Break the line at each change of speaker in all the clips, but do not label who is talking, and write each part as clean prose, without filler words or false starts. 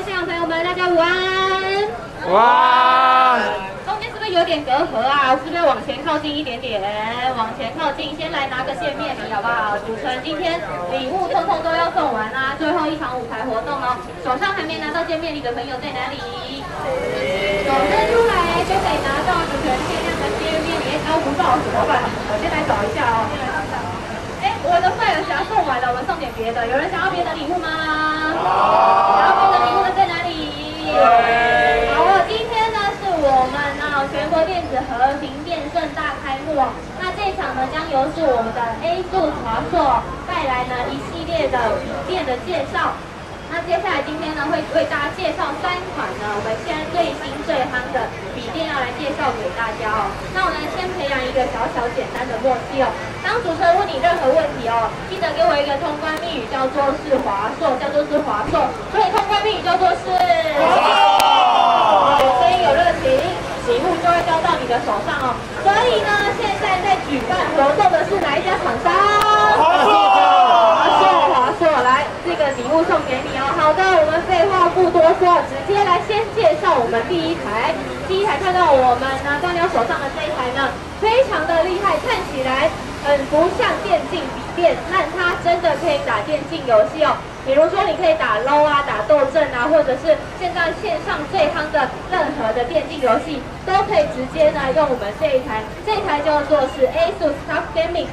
现场朋友们，大家午安。
午安。
中间是不是有点隔阂啊？是不是往前靠近一点点？往前靠近，先来拿个见面礼好不好？主持人今天礼物通通都要送完啊，最后一场舞台活动哦。手上还没拿到见面礼的朋友在哪里？手伸出来就可以拿到主持人限量的见面礼。招不到怎么办？我先来找一下哦。我的麦尔侠送完了，我们送点别的。有人想要别的礼物吗？想要别的礼物的在哪里？好，今天呢是我们全国电子和平电盛大开幕哦。那这一场呢将由是我们的 ASUS 华硕带来呢一系列的笔电的介绍。那接下来今天呢会为大家介绍3款呢我们现在最新最夯的笔电要来介绍给大家哦。那我们先培养一个小简单的默契哦。当主持人问你任何问题哦，记得给我一个通关密语，叫做是华硕，叫做是华硕。所以通关密语叫做是华硕。有声音有热情，礼物就会交到你的手上哦。所以呢，现在在举办活动的是哪一家厂商？华硕。华硕，来，这个礼物送给你哦。好的，我们废话不多说，直接来先介绍我们第一台。第一台看到我们呢端鸟手上的这一台呢，非常的厉害，看起来很不像电竞笔电，但它真的可以打电竞游戏哦。比如说你可以打 LOL 啊，打斗阵啊，或者是现在线上最夯的任何的电竞游戏，都可以直接呢用我们这一台。这一台叫做是 ASUS TUF Gaming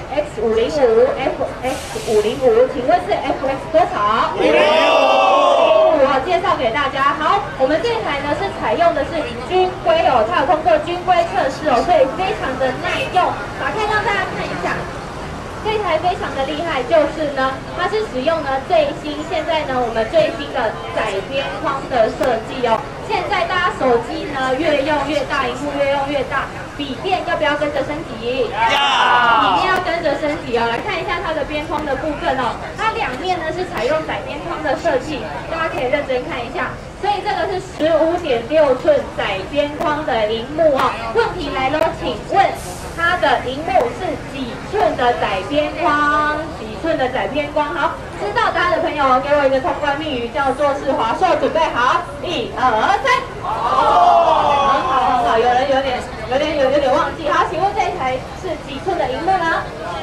FX505，请问是 FX 多少？505，介绍给大家。好，我们这一台呢是采用的是军规哦，它有通过军规测试哦，所以非常的耐用。打开让大家看一下。这台非常的厉害，就是呢，它是使用呢现在呢我们最新的窄边框的设计哦。现在大家手机呢越用越大，屏幕越用越大，笔电要不要跟着升级？要，笔电要跟着升级哦。来看一下它的边框的部分哦，它两面呢是采用窄边框的设计，大家可以认真看一下。所以这个是15.6寸窄边框的荧幕哦。问题来了，请问它的荧幕是几寸的窄边框？几寸的窄边框？好，知道答案的朋友给我一个通关密语，叫做是华硕。准备好，1、2、3。很好，有人有点忘记。好，请问这一台是几寸的荧幕呢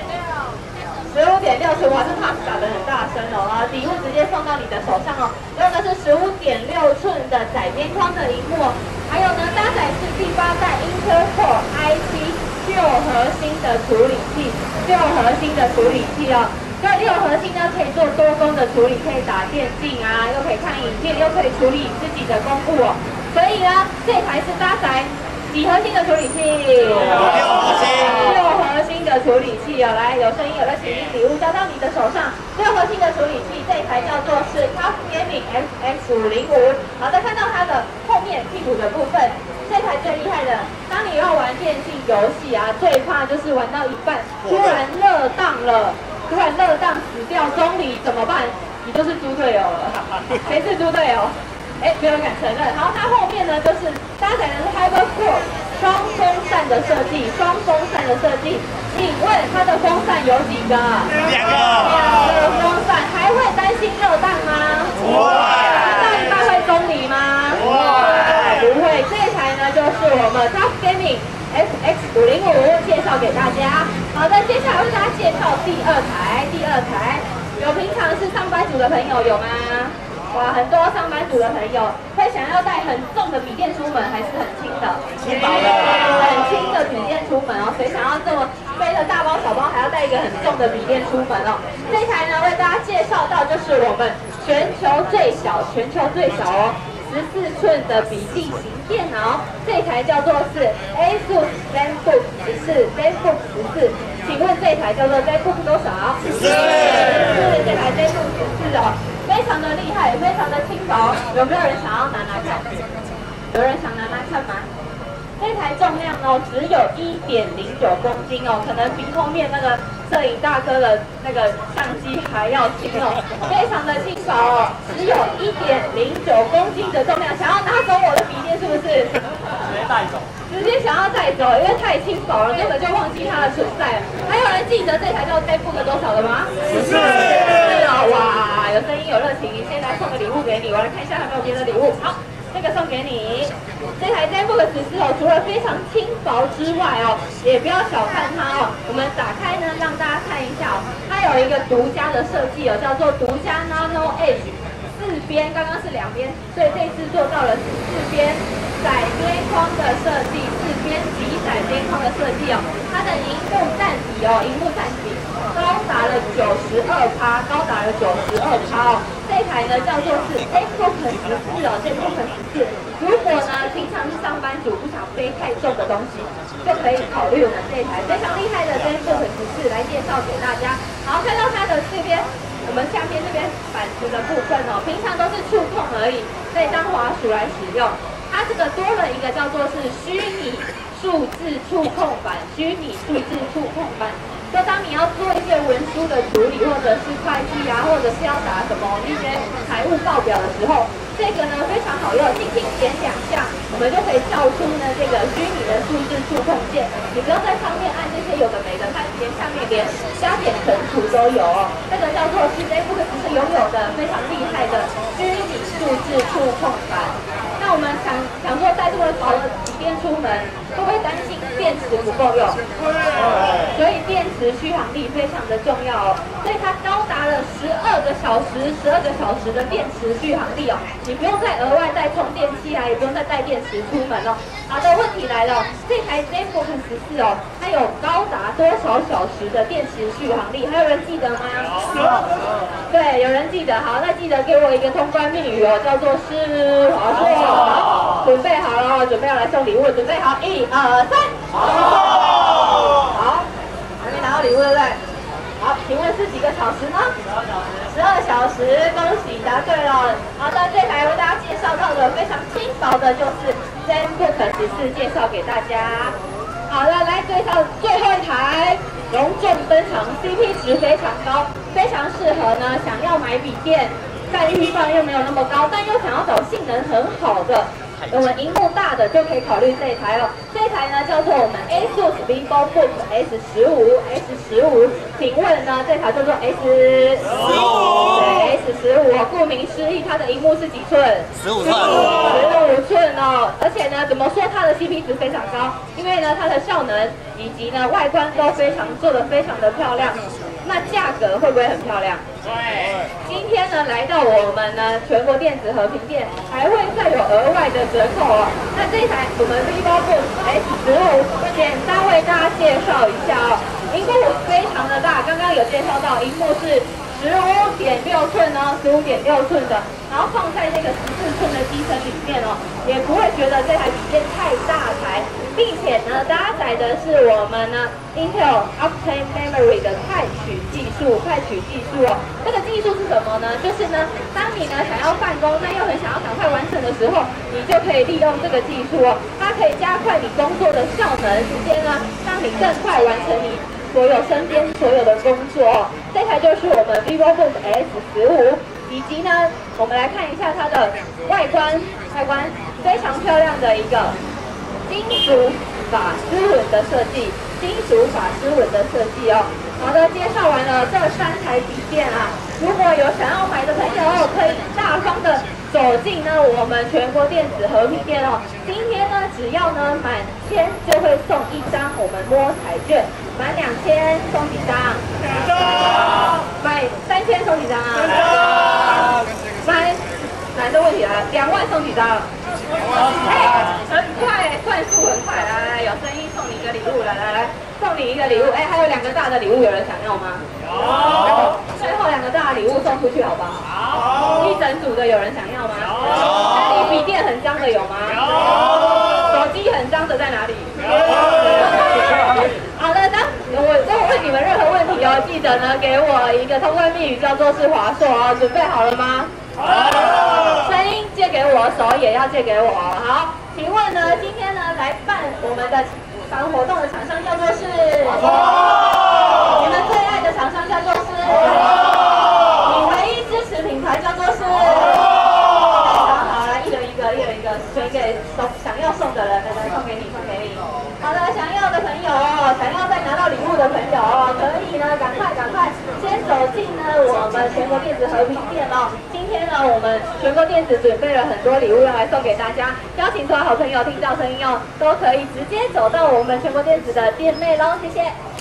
？15.6寸，哇，这 pass 打得很大声哦。礼物直接送到你的手上哦。用的是15.6寸的窄边框的荧幕，还有呢，搭载是第8代 Intel Core i7 6核心的处理器哦。这6核心呢可以做多功的处理，可以打电竞啊，又可以看影片，又可以处理自己的公务哦。所以呢，这台是搭载几核心的处理器？6核心的处理器哦。来，有声音有热情，礼物交到你的手上。6核心的处理器，这一台叫做是 TUF Gaming FX505。好的，看到它的后面屁股的部分。这台最厉害的，当你要玩电竞游戏啊，最怕就是玩到一半，突然热档死掉中离怎么办？你就是猪队友了。谁是猪队友？没有人敢承认。然后它后面呢，就是搭载的是 HyperCore 双风扇的设计，请问它的风扇有几个？2个风扇，还会担心热档吗？不会。到一半会中离吗？不会。这一台呢就是我们 TUF Gaming FX505介绍给大家。好的，接下来为大家介绍第二台。有平常是上班族的朋友有吗？哇，很多上班族的朋友会想要带很重的笔电出门，还是很轻的？很轻的笔电出门哦。谁想要这么背着大包小包，还要带一个很重的笔电出门哦？这台呢为大家介绍到就是我们全球最小哦。14寸的笔记型电脑，这台叫做是 ASUS ZenBook 14，请问这台叫做 ZenBook 多少？14，这台 ZenBook 14哦，非常的厉害，非常的轻薄。有没有人想要拿看？有人想拿看吗？这台重量哦只有1.09公斤哦，可能比后面那个摄影大哥的那个相机还要轻哦，非常的轻薄哦，只有1.09公斤的重量。想要拿走我的笔电是不是？直接带走。直直接想要带走，因为太轻薄了，根本就忘记它的存在了。还有人记得这台叫 Zenbook 多少的吗？14哦，哇，有声音有热情，先来送个礼物给你，我来看一下有没有别的礼物。好，这个送给你。这台 Zenbook 14哦，除了非常轻薄之外哦，也不要小看它哦。我们打开呢，让大家看一下哦，它有一个独家的设计哦，叫做独家 Nano Edge。4边，刚刚是2边，所以这次做到了4边窄边框的设计，4边极窄边框的设计哦。它的荧幕占比高达了92%，高达了92%哦。这台呢叫做是 Zenbook 14哦 ，Zenbook 14。如果呢平常是上班族不想背太重的东西，就可以考虑我们这台非常厉害的 Zenbook 14来介绍给大家。好，看到它的这边。我们下面这边板子的部分哦，平常都是触控而已，可以当滑鼠来使用。它这个多了一个叫做是虚拟数字触控板，虚拟数字触控板。就当你要做一些文书的处理，或者是会计啊，或者是要打什么一些财务报表的时候，这个呢非常好用，轻轻点2下，我们就可以叫出呢这个虚拟的数字触控键。你不用在上面按这些有的没的，它连下面连加减乘除都有哦。这个叫做是 Zenbook 是拥有的非常厉害的虚拟数字触控板。那我们想说带这么薄的笔电出门，会不会担心电池不够用？所以电池续航力非常的重要哦。所以它高达了12个小时的电池续航力哦。你不用再额外带充电器啊，也不用再带电池出门哦。好的，问题来了，这台 Zenbook 14哦，它有高达多少小时的电池续航力？还有人记得吗？对，有人记得。好，那记得给我一个通关密语哦，叫做是华硕。好，准备好了，准备要来送礼物，准备好，1、2、3。好，还没拿到礼物对不对？好，请问是几个小时呢？12小时，恭喜答对了。好的，这台为大家介绍到的非常轻薄的就是 Zenbook 14，介绍给大家。好的，来介绍最后一台，隆重登场 ，CP 值非常高，非常适合呢想要买笔电，但预算又没有那么高，但又想要找性能很好的。我们荧幕大的就可以考虑这一台哦。这一台呢叫做我们 ASUS VivoBook S15。请问呢这台叫做 S15？对 ，S15。顾名思义，它的荧幕是几寸？15寸哦。而且呢，怎么说它的 CP 值非常高？因为呢它的效能以及呢外观都做得非常的漂亮。那价格会不会很漂亮？对。今天呢来到我们呢全国电子和平店，还会再有额外的折扣哦。那这一台我们 VivoBook S15，简单为大家介绍一下哦。荧幕非常的大，刚刚有介绍到，荧幕是15.6寸哦，15.6寸的，然后放在这个14寸的机身里面哦，也不会觉得这台笔电太大台，并且呢搭载的是我们呢 Intel Optane Memory 的快取技术哦。这个技术是什么呢？就是呢，当你呢想要办公，但又很想要赶快完成的时候，你就可以利用这个技术哦，它可以加快你工作的效能时间呢，让你更快完成你身边所有的工作哦。这台就是我们 VivoBook S15，以及呢，我们来看一下它的外观非常漂亮的一个金属法丝纹的设计，哦。好的，介绍完了这3台笔电啊，如果有想要买的朋友，可以大方的走进呢我们全国电子和平店哦。今天呢，只要呢满1000就会送1张我们摸彩券，满2000送几张？2张。买3000送几张啊？买难的问题来了，2万送几张？很快，算数很快，来，有声音送你一个礼物，来，送你一个礼物，还有2个大的礼物，有人想要吗？有。最后2个大的礼物送出去好不好？好。一整组的有人想要吗？有。家里笔电很脏的有吗？有。手机很脏的在哪里？有。好的，当我问你们任何问题哦，记得呢给我一个通关密语，叫做是华硕哦，准备好了吗？好。声音借给我，手也要借给我。好，请问呢，今天呢来办我们的活动的厂商叫做是华硕，你们最爱的厂商叫做是华硕，你唯一支持品牌叫做是好，来一人一个，选给想要送的人，来送给你， 的全国电子和平店哦。今天呢，我们全国电子准备了很多礼物要来送给大家，邀请所有好朋友听到声音哦，都可以直接走到我们全国电子的店内喽，谢谢。